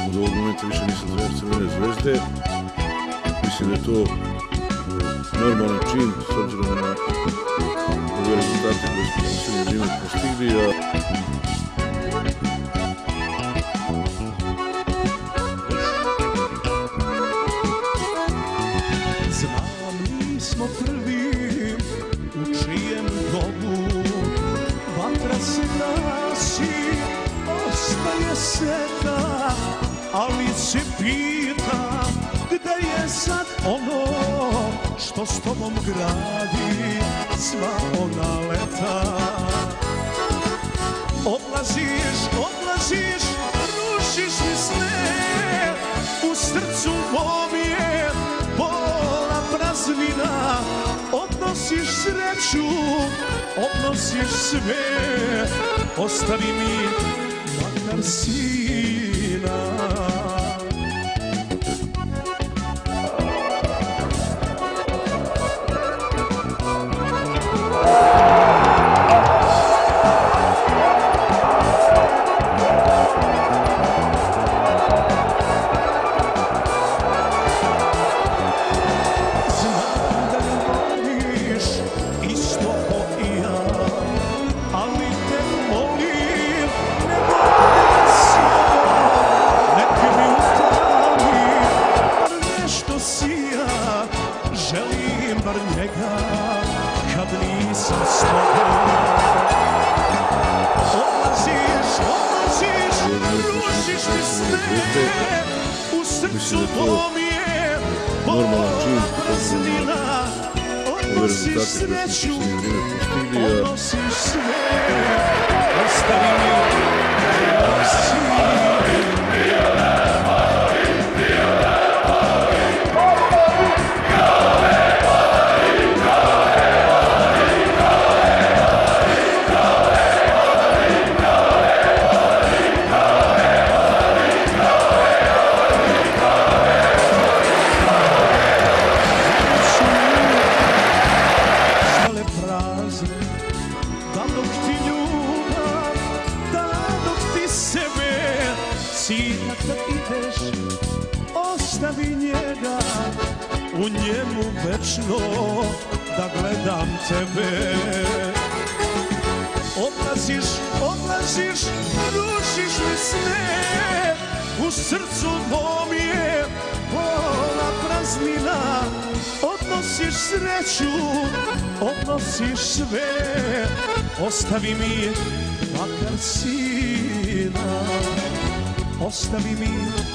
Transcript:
Od ovog momenta više nisam trener Crvene zvezde. Mislim da je to normalan čin s obzirom na ove rezultate koje smo posljednje vrijeme postigli. Znam, nismo prvi u čijem dobu vatra se gasi, ostaje seta, ali se pita gde je sad ono što s tobom gradi sva ona leta. Odlaziš, rušiš mi sne, u srcu mom je pola praznina. Odnosiš sreću, odnosiš sve, ostavi mi makar sina. Želim bar njega kad nisam s tobom. Odlaziš, rušiš mi sne, u srcu mom je pola praznina. Odnosiš sreću, odnosiš sve, ostavi mi makar sina. Da dok ti ljubav, da dok ti sebe, sina kad ideš, ostavi njega, u njemu večno da gledam tebe. Odlaziš, rušiš mi sne, u srcu mom je pola praznina. Odnosiš sreću, odnosiš sve, ostavi mi makar sina. Ostavi mi